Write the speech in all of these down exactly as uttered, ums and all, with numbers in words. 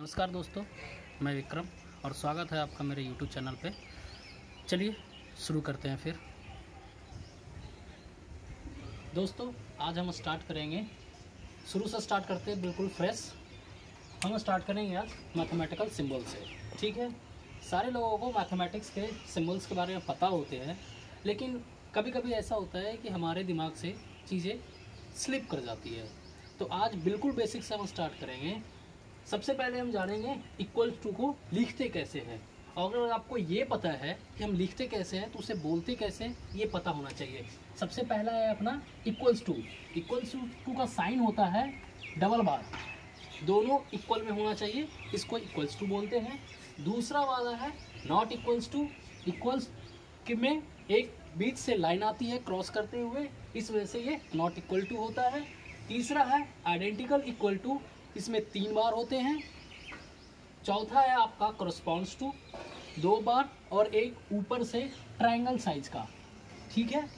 नमस्कार दोस्तों, मैं विक्रम और स्वागत है आपका मेरे यूट्यूब चैनल पे। चलिए शुरू करते हैं फिर। दोस्तों आज हम स्टार्ट करेंगे, शुरू से स्टार्ट करते हैं बिल्कुल फ्रेश। हम स्टार्ट करेंगे आज मैथमेटिकल सिंबल से। ठीक है, सारे लोगों को मैथमेटिक्स के सिंबल्स के बारे में पता होते हैं, लेकिन कभी कभी ऐसा होता है कि हमारे दिमाग से चीज़ें स्लिप कर जाती है। तो आज बिल्कुल बेसिक से हम स्टार्ट करेंगे। सबसे पहले हम जानेंगे इक्वल टू को लिखते कैसे हैं, और अगर आपको ये पता है कि हम लिखते कैसे हैं तो उसे बोलते कैसे हैं ये पता होना चाहिए। सबसे पहला है अपना इक्वल्स टू। इक्वल्स टू का साइन होता है डबल बार, दोनों इक्वल में होना चाहिए, इसको इक्वल्स टू बोलते हैं। दूसरा वाला है नॉट इक्वल्स टू। इक्वल्स के में एक बीच से लाइन आती है क्रॉस करते हुए, इस वजह से ये नॉट इक्वल टू होता है। तीसरा है आइडेंटिकल इक्वल टू, इसमें तीन बार होते हैं। चौथा है आपका करस्पॉन्ड्स टू, दो बार, और एक ऊपर से ट्रायंगल साइज का। ठीक है,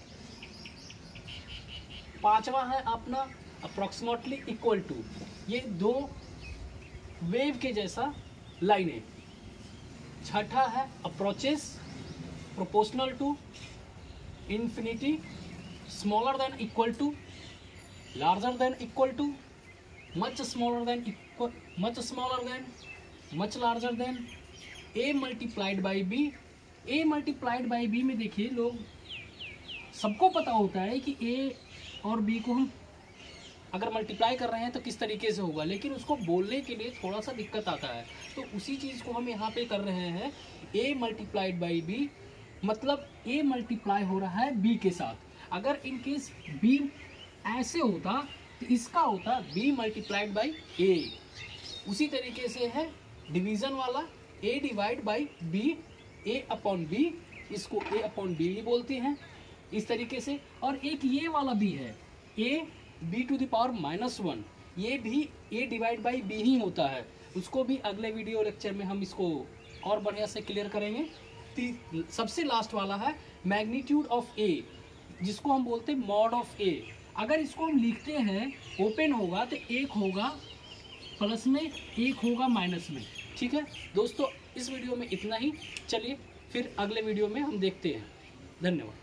पांचवा है अपना अप्रोक्सीमेटली इक्वल टू, ये दो वेव के जैसा लाइनें। छठा है approaches, proportional to, infinity, smaller than equal to, larger than equal to, much smaller than equal, much smaller than, much larger than, a multiplied by b। a multiplied by b में देखिए लोग सबको पता होता है कि a और b को हम अगर मल्टीप्लाई कर रहे हैं तो किस तरीके से होगा, लेकिन उसको बोलने के लिए थोड़ा सा दिक्कत आता है। तो उसी चीज़ को हम यहाँ पे कर रहे हैं। a मल्टीप्लाइड बाई b मतलब a मल्टीप्लाई हो रहा है b के साथ। अगर इन केस b ऐसे होता तो इसका होता b मल्टीप्लाइड बाई a। उसी तरीके से है डिवीजन वाला, a divide by b, a upon b, इसको a अपॉन b ही बोलते हैं इस तरीके से। और एक ये वाला भी है a b to the power minus one, ये भी a डिवाइड बाई b ही होता है। उसको भी अगले वीडियो लेक्चर में हम इसको और बढ़िया से क्लियर करेंगे। सबसे लास्ट वाला है मैग्नीट्यूड ऑफ a, जिसको हम बोलते हैं मॉड ऑफ a। अगर इसको हम लिखते हैं ओपन होगा तो एक होगा प्लस में, एक होगा माइनस में। ठीक है दोस्तों, इस वीडियो में इतना ही। चलिए फिर अगले वीडियो में हम देखते हैं। धन्यवाद।